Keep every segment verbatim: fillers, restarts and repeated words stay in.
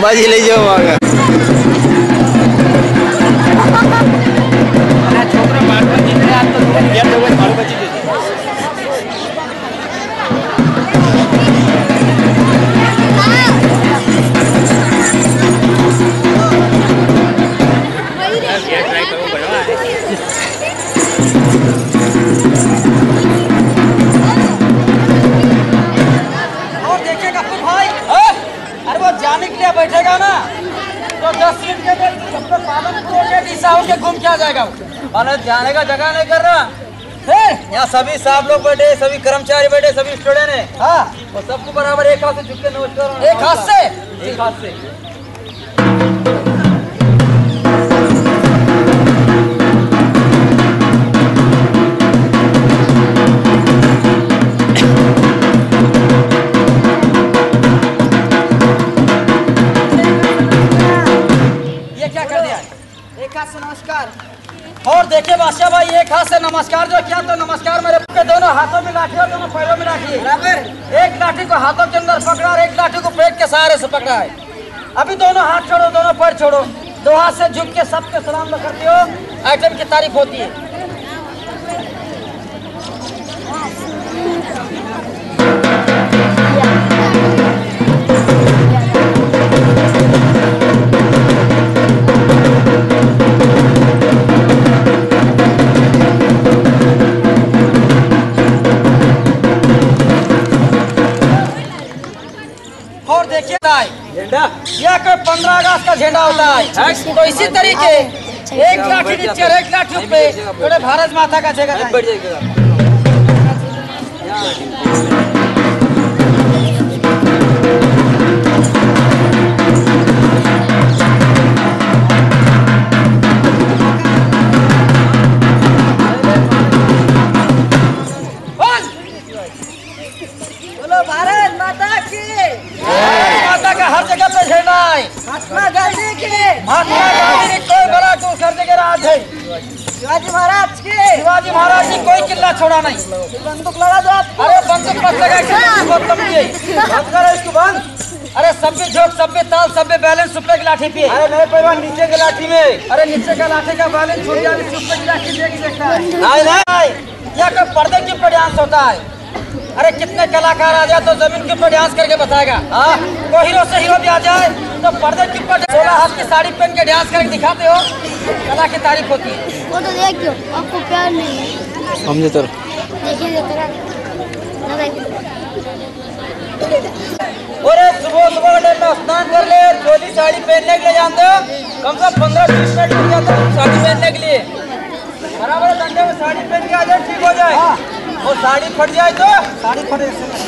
अंबाजी ले जाओ वहाँ बैठेगा ना तो दस मिनट के बाद जब तक पालनपुर हो के डीसा होके घूम के आ जाएगा। मानो जाने का जगह नहीं कर रहा है। यहाँ सभी साहब लोग बैठे, सभी कर्मचारी बैठे, सभी स्टूडेंट हैं। हाँ, और सबको बराबर एक हाथ से झुक के नमस्कार। एक हाथ से एक हाथ से नमस्कार। और देखिए बादशाह भाई, एक हाथ से नमस्कार जो किया तो नमस्कार मेरे के दोनों हाथों में लाठी और दोनों पैरों में लाठी बराबर। एक लाठी को हाथों के अंदर पकड़ा और एक लाठी को पेट के सहारे से पकड़ा है। अभी दोनों हाथ छोड़ो, दोनों पैर छोड़ो, दो हाथ से झुक के सबके सलाम करते हो। आइटम की तारीफ होती है। और देखिए झंडा, यह कोई पंद्रह अगस्त का झंडा होता है। तो इसी तरीके एक लाठी नीचे और एक लाठी पे थोड़े भारत माता का जगह बढ़ जाएगा। बोलो भारत माता की, माता का हर जगह पे झंडा है। महात्मा गांधी की, महात्मा गांधी की कोई बड़ा को कर देगा राज है। शिवाजी महाराज की, शिवाजी महाराज की कोई किला छोड़ा नहीं। बंदूक लगा दो आप। अरे बंदूक मत लगा, बहुत लंबी है। बंद करो इसको बंद। अरे सब्बे झोंक, सब्बे ताल, सब्बे बैलेंस सुपे की लाठी पे। अरे नहीं पहलवान, नीचे की लाठी में। अरे नीचे का लाठी का बैलेंस छूट जाए, सुपे की लाठी देख सकता है। नहीं नहीं, यह कोई पर्दे के ऊपर डांस होता है। अरे कितने कलाकार आ जाए तो जमीन के ऊपर डांस करके बताएगा। हाँ, कोई हीरो से हीरो भी आ जाए तो पर्दे के ऊपर सोलह हाथ की साड़ी पहन के डांस करके दिखाते हो, कला की तारीफ होती है। वो तो देखियो, आपको प्यार नहीं है। हम तो देखिए अरे सुबह सुबह टाइम में स्नान कर ले, चोली साड़ी पहनने के लिए जानते हो, कम से कम पंद्रह बीस मिनट लग जाता है साड़ी पहनने के लिए। बराबर घंटे में साड़ी पहन के आ जाए, ठीक हो जाए। और साड़ी फट जाए तो साड़ी फटे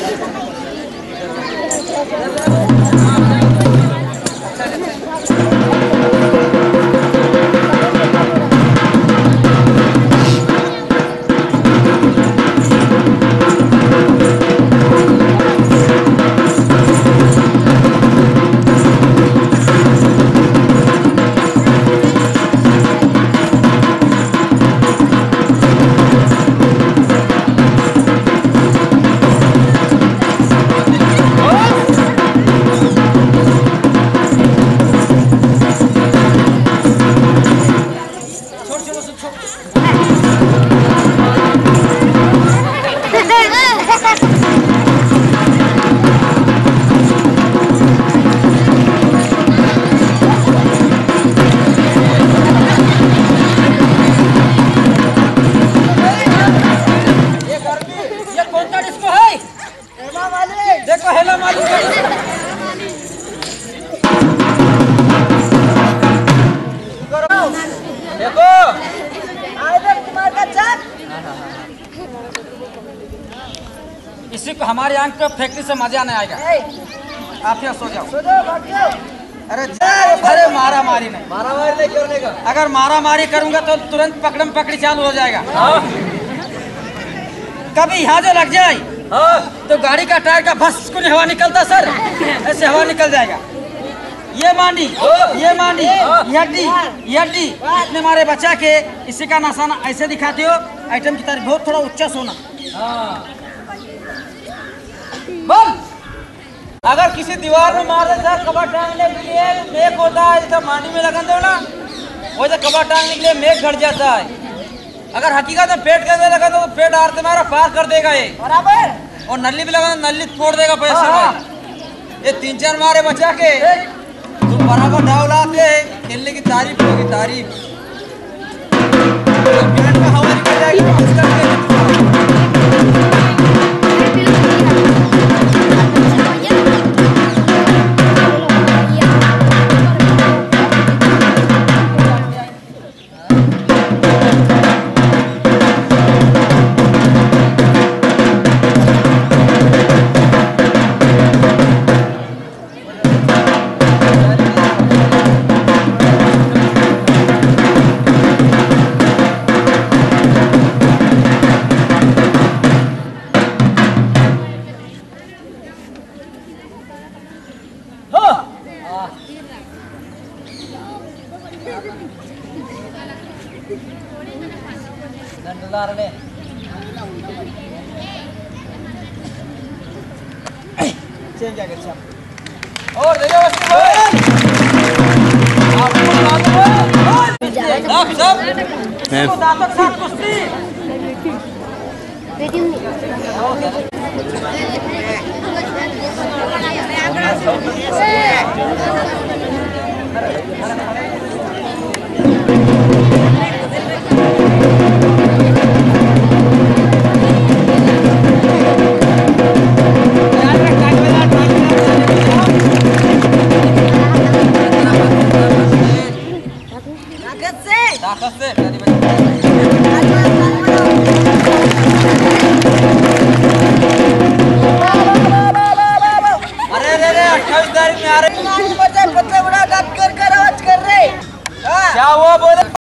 देखो हेला मालूम देखो कुमार का चक। इसी को हमारे आंख पे फैक्ट्री से मजा नहीं आएगा। आप यहाँ सो जाओ, सो जाओ, भाग जाओ। अरे अरे मारा मारी नहीं, मारा मारी नहीं करने का। अगर मारा मारी करूंगा तो तुरंत पकड़म पकड़ी चालू हो जाएगा। कभी यहाँ जो लग जाए हाँ, तो गाड़ी का टायर का भस को हवा निकलता सर, ऐसे हवा निकल जाएगा। ये मांडी, ये मांडी, यड्डी, यड्डी, इतने मारे बचा के इसी का निशाना ऐसे दिखाते हो। आइटम की तारीफ बहुत थोड़ा उच्चा सोना। हाँ। बम। अगर किसी दीवार में मार देता कबर टांगने के लिए मेघ होता है, जैसा मानी में लगन दो ना वैसे कबर टांगने के लिए मेघ घट जाता है। अगर हकीकत में पेट के अंदर लगा तो पेट आर तुम्हारा पार कर देगा ये बराबर, और नली भी लगा नली फोड़ देगा पैसे में। ये तीन चार मारे बचा के तुम बराबर डाव लाते खेलने की तारीफ होगी तारीफ। पेट में हवा निकल जाएगी। ने चेंज आ गया और दे दो आप सब इसको दांतों के साथ कुश्ती ताकत से अरे रे रे अट्ठाईस तारीख में आ रहे बच्चे बच्चे बड़ा कर कर आवाज कर रहे क्या हुआ बोले।